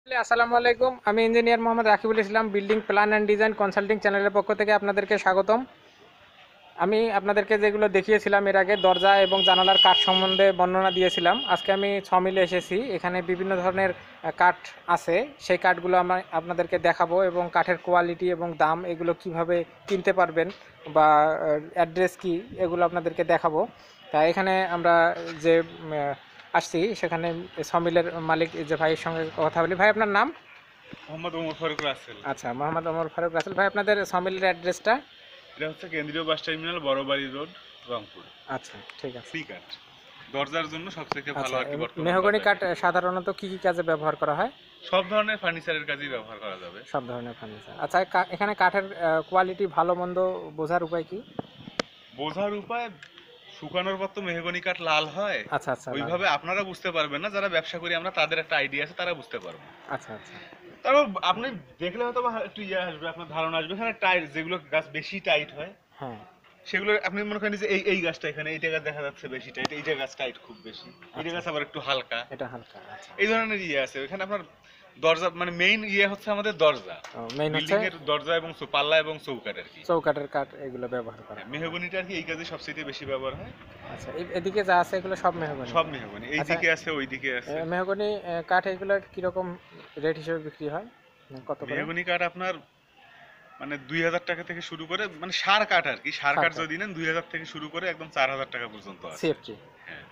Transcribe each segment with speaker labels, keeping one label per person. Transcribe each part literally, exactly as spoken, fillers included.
Speaker 1: আসসালামু আলাইকুম, আমি engineer Mohammad Rakibul Islam building plan and design consulting চ্যানেলের পক্ষ থেকে আপনাদেরকে স্বাগতম। আমি আপনাদেরকে যেগুলো দেখিয়েছিলাম এর আগে দরজা এবং জানালার কাঠ সম্বন্ধে বর্ণনা দিয়েছিলাম। আজকে আমি ছ মিলে এসেছি, এখানে বিভিন্ন ধরনের কাঠ আছে, সেই কাঠগুলো আমি আপনাদেরকে দেখাবো এবং কাঠের কোয়ালিটি এবং দাম এগুলো কিভাবে কিনতে পারবেন বা অ্যাড্রেস কি এগুলো আপনাদেরকে দেখাবো। তা এখানে আমরা যে আসছি সেখানে সমিলের মালিক যে ভাইয়ের সঙ্গে কথা বলি। ভাই, আপনার নাম?
Speaker 2: মোহাম্মদ ওমর ফারুক রাসেল।
Speaker 1: আচ্ছা, মোহাম্মদ ওমর ফারুক রাসেল। ভাই, আপনাদের সমিলের অ্যাড্রেসটা?
Speaker 2: এটা হচ্ছে কেন্দ্রীয় bus terminal, Borobari road, Rangpur.
Speaker 1: আচ্ছা, ঠিক আছে।
Speaker 2: ফ্রি কাঠ দরজার জন্য সবথেকে ভালো আর কি। বর্তমানে
Speaker 1: মেহগনি কাঠ সাধারণত কি কি কাজে ব্যবহার করা হয়?
Speaker 2: সব ধরনের ফার্নিচারের কাজেই ব্যবহার করা যাবে।
Speaker 1: সব ধরনের ফার্নিচার। আচ্ছা, এখানে কাঠের কোয়ালিটি ভালো মন্দ বোঝার উপায় কি?
Speaker 2: বোঝার উপায়, শুকানোর পর তো মেহগনি কাঠ লাল হয়।
Speaker 1: আচ্ছা আচ্ছা,
Speaker 2: ওইভাবে আপনারা বুঝতে পারবেন না, যারা ব্যবসা করি আমরা তাদের একটা আইডিয়া আছে, তারা বুঝতে পারবে।
Speaker 1: আচ্ছা আচ্ছা,
Speaker 2: তারপর আপনি দেখলে হয়তো একটু ইয়ে আসবে, আপনার ধারণা আসবে। এখানে টাইট, যেগুলো গাছ বেশি টাইট হয়, হ্যাঁ, সেগুলো আপনি মনে করেন যে এই এই গাছটা এখানে এইটা গাছ দেখা যাচ্ছে বেশি টাইট, এইটা গাছ টাইট খুব বেশি, এইটা গাছ আবার একটু হালকা, এটা হালকা। আচ্ছা, এই ধরনের ইয়ে আছে এখানে। আপনার দরজা মানে মেইন ইয়ে হচ্ছে আমাদের দরজা, মেইন হচ্ছে দরজা এবং পাল্লা এবং চৌকাঠ আর কি।
Speaker 1: চৌকাঠের কাঠ এগুলো ব্যবহার করা,
Speaker 2: মেহগনিটা আর কি এই কাজে সবচেয়ে বেশি ব্যবহার হয়।
Speaker 1: আচ্ছা, এদিকে যা আছে এগুলো সব মেহগনি? সব মেহগনি,
Speaker 2: এইদিকে আছে ওইদিকে আছে।
Speaker 1: মেহগনি কাঠ এগুলো কি রকম রেট হিসেবে বিক্রি হয়? কত করে?
Speaker 2: মেহগনি কাঠ আপনার মানে দুই হাজার টাকা থেকে শুরু করে, মানে সার কাঠ আর কি। সার কাঠ যদি নেন দুই হাজার থেকে শুরু করে একদম চার হাজার টাকা পর্যন্ত আছে।
Speaker 1: সেফটি,
Speaker 2: হ্যাঁ।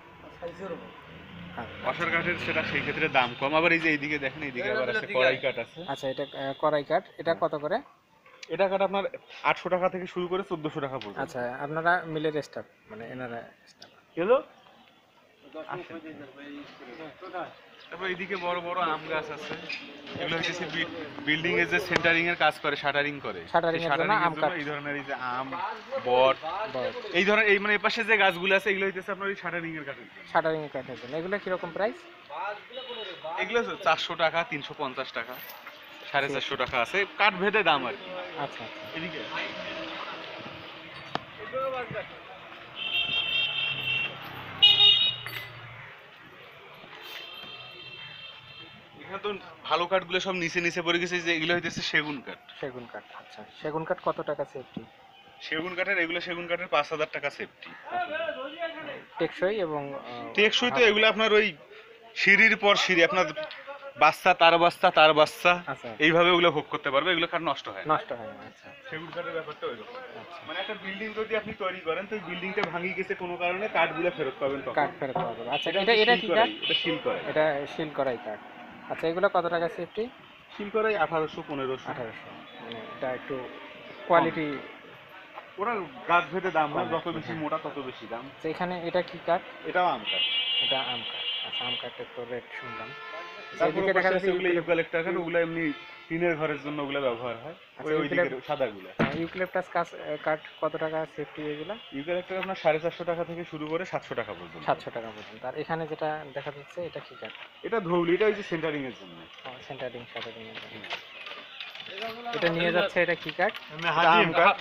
Speaker 2: অসার কাঠের সেটা সেই ক্ষেত্রে দাম কম। আবার এই যে এইদিকে দেখেন, এইদিকে আবার আছে কড়াই কাঠ আছে।
Speaker 1: আচ্ছা, এটা কড়াই কাঠ, এটা কত করে?
Speaker 2: এটা কাঠ আপনার আটশো টাকা থেকে শুরু করে চোদ্দশো টাকা পর্যন্ত।
Speaker 1: আচ্ছা, আপনারা মিলের স্টাফ, মানে এনারা স্টাফ
Speaker 2: হ্যালো। তারপর এইদিকে বড় বড় আম গাছ আছে, এগুলো হচ্ছে বিল্ডিং এর যে সেন্টারিং এর কাজ করে, শাটারিং করে,
Speaker 1: শাটারিং এর জন্য আম কাঠ।
Speaker 2: এই ধরনের এই যে আম, বট, এই ধরনের এই মানে এই পাশে যে গাছগুলো আছে এগুলো হইতেছে আপনার ওই শাটারিং এর কাঠ। শাটারিং এর কাঠের জন্য এগুলো কি রকম প্রাইস? এগুলো চারশো টাকা, তিনশো পঞ্চাশ টাকা, সাড়ে চারশো টাকা আছে, কাঠ ভেদে দাম আর কি। আচ্ছা, এদিকে তো ভালো কাঠগুলো সব নিচে নিচে পড়ে গেছে, যে এগুলো হইতেছে সেগুন কাঠ। সেগুন কাঠ, আচ্ছা। সেগুন কাঠ কত টাকা সেফটি? সেগুন কাঠের এগুলো সেগুন কাঠের পাঁচ হাজার টাকা সেফটি। টেকসই এবং টেকসই তো এগুলো আপনার ওই সিঁড়ির পর সিঁড়ি, আপনার বাচ্চা তার বাচ্চা তার বাচ্চা এইভাবে ওগুলো ভোগ করতে পারবে, এগুলো কাঠ নষ্ট হয় নষ্ট হয় না। আচ্ছা, সেগুন কাঠের ব্যাপারটা ওইরকম। মানে একটা বিল্ডিং যদি আপনি তৈরি করেন, তো বিল্ডিংটা ভাঙি গেছে কোনো কারণে, কাঠগুলো ফেরত পাবেন, কাঠ ফেরত পাবেন। আচ্ছা, এটা এটা কি কাঠ? এটা শিল করাই, এটা শিল করাই কাঠ। আচ্ছা, এগুলো কত টাকা সেফটি? শিল করাই আঠারোশো, পনেরোশো, আঠারোশো। মানে এটা একটু কোয়ালিটি, ওরা গাছ ভেদে দাম না, যত বেশি মোটা তত বেশি দাম। এখানে এটা কি কাঠ? এটাও আম কাঠ। এটা আম কাঠ। আচ্ছা, আম কাঠের তো রেট শুনলাম। এদিকে দেখা যাচ্ছে ওগুলো ইউক্যালিপটাস কাঠ, ওগুলো এমনি টিনের ঘরের জন্য ওগুলো ব্যবহার হয়। ওই ওইদিকে সাদাগুলো ইউক্যালিপটাস কাঠ কত টাকা সেফটি? এগুলো ইউক্যালিপটাস আপনার সাড়ে চারশো টাকা থেকে শুরু করে সাতশো টাকা পর্যন্ত। সাতশো টাকা পর্যন্ত। আর এখানে যেটা দেখা যাচ্ছে এটা কি কাঠ? এটা ধৌলি, এটা ওই যে সেন্টারিং এর জন্য। সেন্টারিং শাটারিং এর জন্য এটা নিয়ে যাচ্ছে। এটা কি কাঠ? আম কাঠ।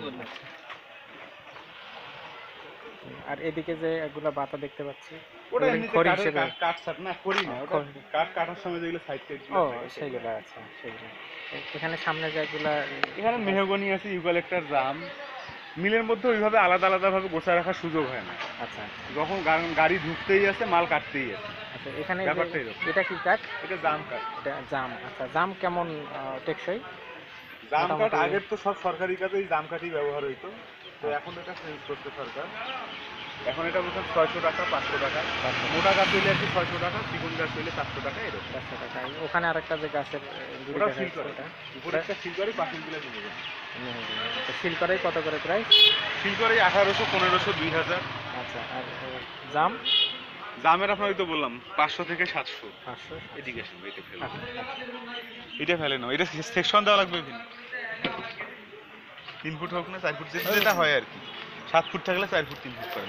Speaker 2: আর এদিকে যে এগুলা বাতা দেখতে পাচ্ছি, ওটা এমনি খড়ি হিসেবে কাঠ ছাট না, খড়ি না, ওটা কাঠ কাটার সময় যেগুলো সাইড সাইড ও সেইগুলো আছে, সেইগুলো। এখানে সামনে যেগুলা, এখানে মেহগনি আছে, ইউক্যালিপটাস, জাম। মিলের মধ্যে ওইভাবে আলাদা আলাদা ভাবে বসে রাখার সুযোগ হয় না। আচ্ছা, যখন গাড়ি ঢুকতেই আছে, মাল কাটতেই আছে। আচ্ছা, এখানে এটা কি কাঠ? এটা জাম কাঠ। এটা জাম। আচ্ছা, জাম কেমন টেকসই? জাম কাঠ আগের তো সব সরকারি কাজে এই জাম কাঠই ব্যবহার হইতো, তো এখন এটা চেঞ্জ করতে সরকার। এখন এটা বলছেন ছয়শো টাকা, পাঁচশো টাকা। মোটা গাছ হইলে আর কি ছয়শো টাকা, চিকন গাছ হইলে চারশো টাকা, এরকম চারশো টাকা। ওখানে আরেকটা যে গাছের শিল করে, উপরে একটা শিল করে, পাখিগুলো নিয়ে যাবে। শিল করেই কত করে প্রাইস? শিল করেই আঠারোশো, পনেরোশো, দুই হাজার। আচ্ছা, আর জাম? জামের আপনার ওই তো বললাম পাঁচশো থেকে সাতশো। পাঁচশো। এদিকে আসুন, এটা ফেলে এটা ফেলে নাও, এটা সেকশন দেওয়া লাগবে। তিন ফুট হোক না চার ফুট, যেটা হয় আর কি। সাত ফুট থাকলে চার ফুট তিন ফুট করেন।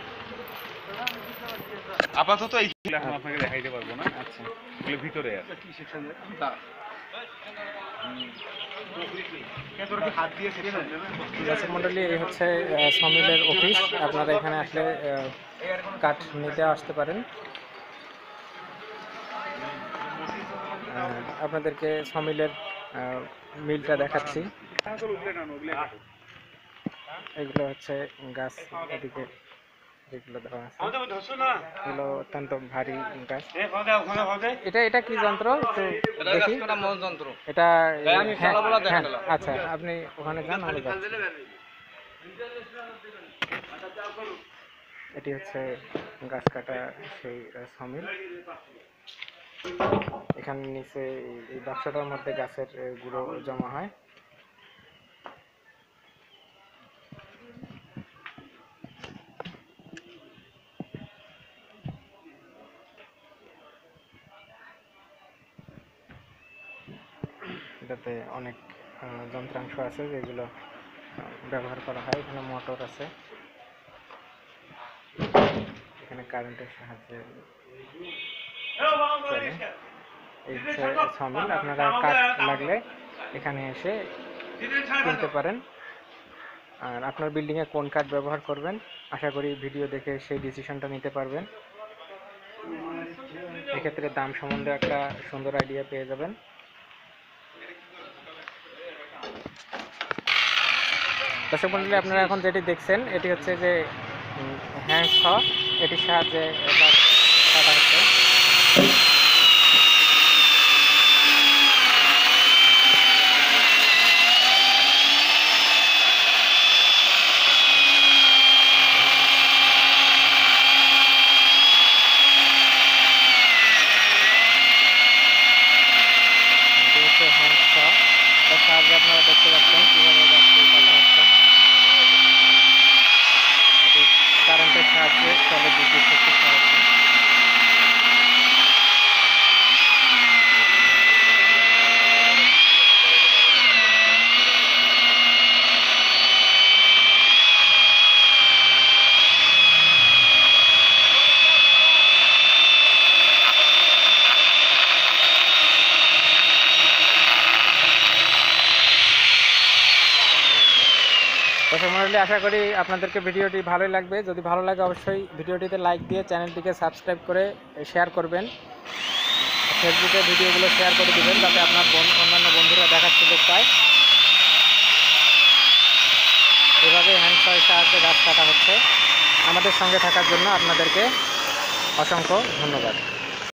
Speaker 2: আপাতত এই আপনাকে দেখাইতে পারবো না। আচ্ছা, এগুলো ভিতরে আছে। দর্শক মন্ডলী, এই হচ্ছে সমিলের অফিস। আপনারা এখানে আসলে কাঠ নিতে আসতে পারেন।
Speaker 1: আপনাদেরকে সমিলের মিলটা দেখাচ্ছি। এগুলো হচ্ছে গাছ, এদিকে যেগুলো দেওয়া আছে এগুলো অত্যন্ত ভারী গাছ। এটা এটা কি যন্ত্র একটু দেখি। এটা হ্যাঁ, আচ্ছা আপনি ওখানে যান, আমি যাচ্ছি। এটি হচ্ছে গাছ কাটা সেই সমিল। এখানে নিচে এই বাক্সটার মধ্যে গাছের গুঁড়ো জমা হয়। এটাতে অনেক যন্ত্রাংশ আছে যেগুলো ব্যবহার করা হয়। এখানে মোটর আছে, এখানে কারেন্টের সাহায্যে চলে এই সমিল। আপনারা কাঠ লাগলে এখানে এসে কিনতে পারেন। আর আপনার বিল্ডিংয়ে কোন কাঠ ব্যবহার করবেন আশা করি ভিডিও দেখে সেই ডিসিশনটা নিতে পারবেন। এক্ষেত্রে দাম সম্বন্ধে একটা সুন্দর আইডিয়া পেয়ে যাবেন। দর্শক মণ্ডলী, আপনারা এখন যেটি দেখছেন এটি হচ্ছে যে হ্যান্ড স, এটির সাহায্যে কাটা হচ্ছে। আপনারা দেখতে পাচ্ছেন কিভাবে গাছটি কাটা হচ্ছে। এটি কারেন্টের সাহায্যে চলে, বিদ্যুৎ শক্তির সাহায্যে। দর্শক মণ্ডলী, আশা করি আপনাদেরকে ভিডিওটি ভালোই লাগবে। যদি ভালো লাগে অবশ্যই ভিডিওটিতে লাইক দিয়ে চ্যানেলটিকে সাবস্ক্রাইব করে শেয়ার করবেন। ফেসবুকে ভিডিওগুলো শেয়ার করে দেবেন যাতে আপনার অন্যান্য বন্ধুরা দেখার সুযোগ পায়। এভাবে হ্যান্ড সয়ের সাহায্যে গাছ কাটা হচ্ছে। আমাদের সঙ্গে থাকার জন্য আপনাদেরকে অসংখ্য ধন্যবাদ।